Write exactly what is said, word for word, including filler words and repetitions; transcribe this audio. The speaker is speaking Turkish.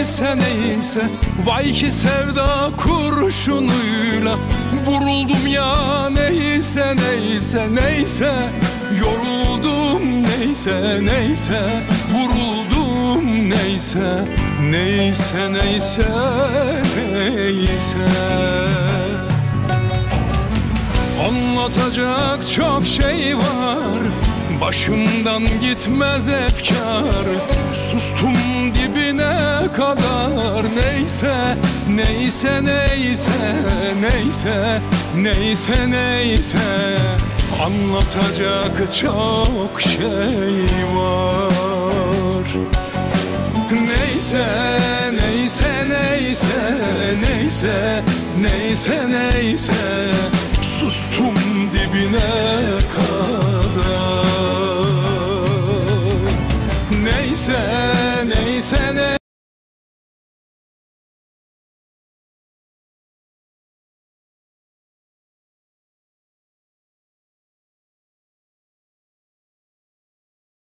neyse neyse. Vay ki sevda kurşunuyla vuruldum ya, neyse neyse neyse. Yoruldum neyse neyse, vuruldum neyse neyse neyse neyse. Anlatacak çok şey var, başımdan gitmez efkar. Sustum dibine kadar, neyse neyse neyse neyse neyse neyse. Anlatacak çok şey var. Neyse neyse neyse neyse neyse neyse. Sustum dibine kadar. Neyse neyse